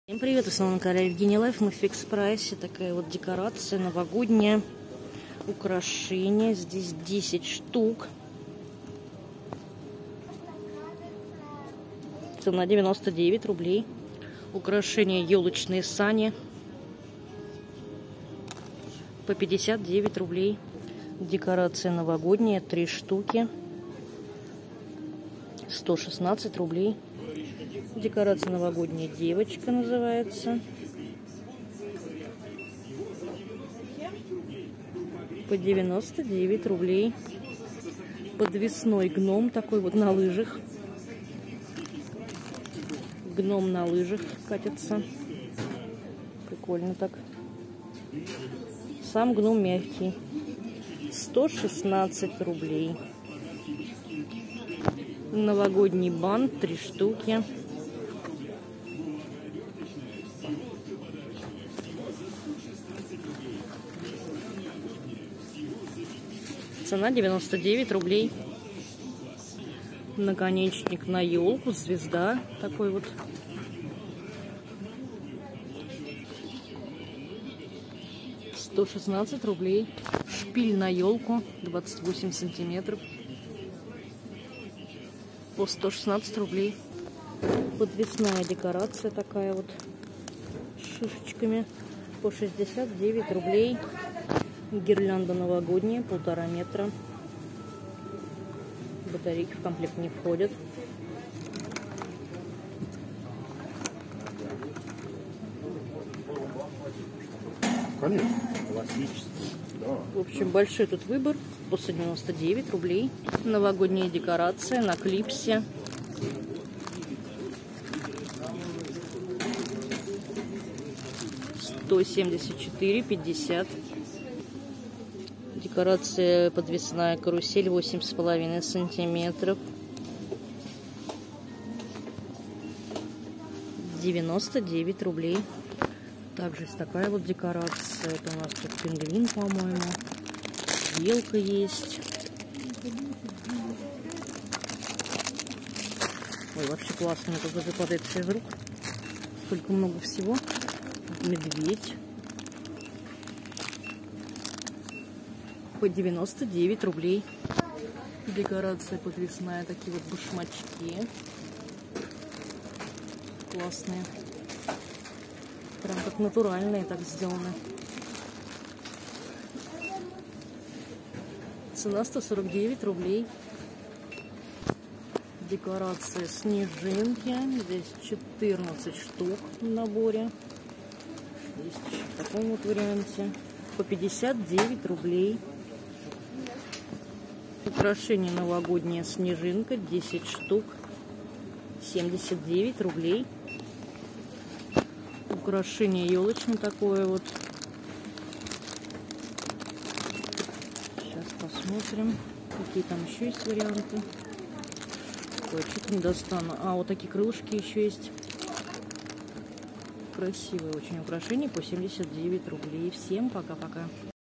Всем привет, с вами на канале Евгения Лайф. Мы в фикс прайсе. Такая вот декорация новогодняя, украшения. Здесь 10 штук. Цена 99 рублей. Украшения елочные сани по 59 рублей. Декорация новогодняя, 3 штуки, 116 рублей. Декорация новогодняя девочка называется. По 99 рублей. Подвесной гном такой вот на лыжах. Гном на лыжах катится. Прикольно так. Сам гном мягкий. 116 рублей. Новогодний бант, 3 штуки. Цена 99 рублей. Наконечник на елку, звезда такой вот. $116 рублей. Шпиль на елку 28 сантиметров. По 116 рублей. Подвесная декорация такая вот с шишечками по 69 рублей. Гирлянда новогодняя 1,5 метра. Батарейки в комплект не входят. Конечно, классический. Да. В общем, большой тут выбор по 199 рублей. Новогодняя декорация на клипсе. $174,50. Декорация подвесная карусель 8,5 сантиметров. 99 рублей. Также есть такая вот декорация. Это у нас тут пингвин, по-моему. Белка есть. Ой, вообще классно. Это даже падает все из рук. Сколько много всего. Медведь. По 99 рублей. Декорация подвесная. Такие вот башмачки. Классные. Прям как натуральные так сделаны. Цена 149 рублей. Декорация снежинки. Здесь 14 штук в наборе. Есть еще в таком вот варианте. По 59 рублей. Украшение новогодняя снежинка. 10 штук. 79 рублей. Украшение елочное такое вот. Сейчас посмотрим, какие там еще есть варианты. Ой, что-то не достану. А, вот такие крылышки еще есть. Красивые очень украшения по 79 рублей. Всем пока-пока.